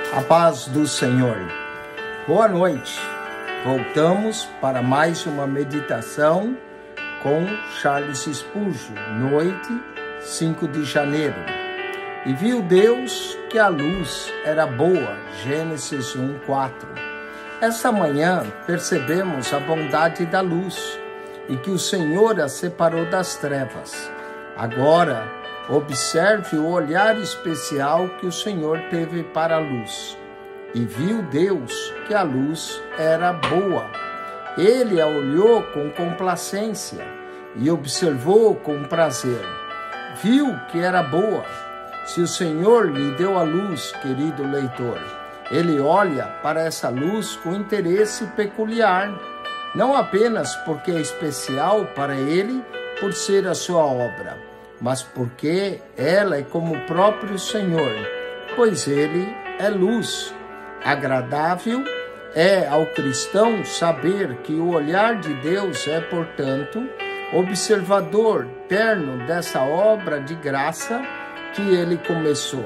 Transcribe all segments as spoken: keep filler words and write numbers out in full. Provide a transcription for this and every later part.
A paz do Senhor. Boa noite. Voltamos para mais uma meditação com Charles Spurgeon, noite cinco de janeiro. E viu Deus que a luz era boa, Gênesis um, quatro. Esta manhã percebemos a bondade da luz e que o Senhor a separou das trevas. Agora, observe o olhar especial que o Senhor teve para a luz. E viu Deus que a luz era boa. Ele a olhou com complacência e observou com prazer. Viu que era boa. Se o Senhor lhe deu a luz, querido leitor, ele olha para essa luz com interesse peculiar, não apenas porque é especial para ele por ser a sua obra, mas porque ela é como o próprio Senhor, pois ele é luz. Agradável é ao cristão saber que o olhar de Deus é, portanto, observador terno dessa obra de graça que ele começou.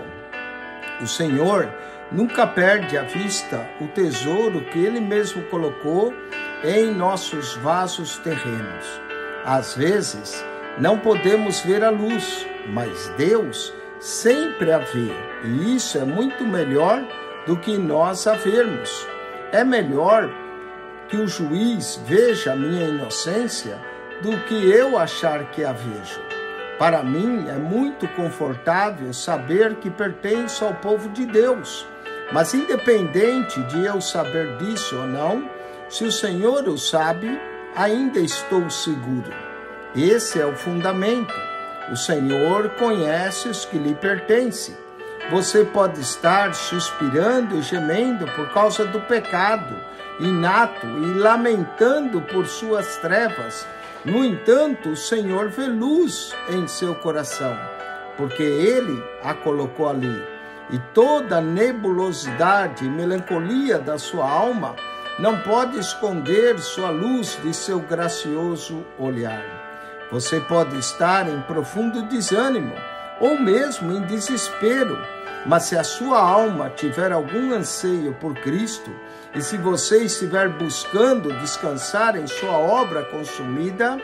O Senhor nunca perde à vista o tesouro que ele mesmo colocou em nossos vasos terrenos. Às vezes, não podemos ver a luz, mas Deus sempre a vê, e isso é muito melhor do que nós a vermos. É melhor que o juiz veja a minha inocência do que eu achar que a vejo. Para mim, é muito confortável saber que pertenço ao povo de Deus, mas independente de eu saber disso ou não, se o Senhor o sabe, ainda estou seguro. Esse é o fundamento. O Senhor conhece os que lhe pertencem. Você pode estar suspirando e gemendo por causa do pecado inato e lamentando por suas trevas. No entanto, o Senhor vê luz em seu coração, porque Ele a colocou ali. E toda a nebulosidade e melancolia da sua alma não pode esconder sua luz de seu gracioso olhar. Você pode estar em profundo desânimo ou mesmo em desespero, mas se a sua alma tiver algum anseio por Cristo e se você estiver buscando descansar em sua obra consumida,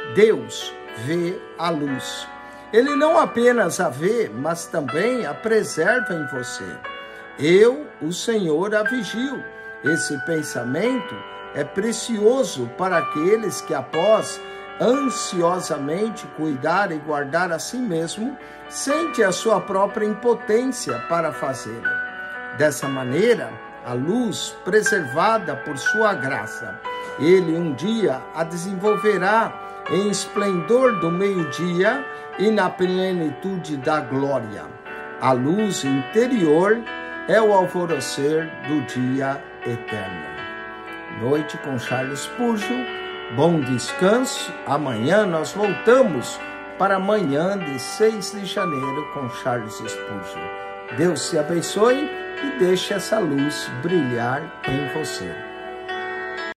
Deus vê a luz. Ele não apenas a vê, mas também a preserva em você. Eu, o Senhor, a vigio. Esse pensamento é precioso para aqueles que, após ansiosamente cuidar e guardar a si mesmo, sente a sua própria impotência para fazê-lo. Dessa maneira, a luz preservada por sua graça, ele um dia a desenvolverá em esplendor do meio-dia e na plenitude da glória. A luz interior é o alvorecer do dia eterno. Noite com Charles Spurgeon. Bom descanso. Amanhã nós voltamos para amanhã de seis de janeiro com Charles Spurgeon. Deus te abençoe e deixe essa luz brilhar em você.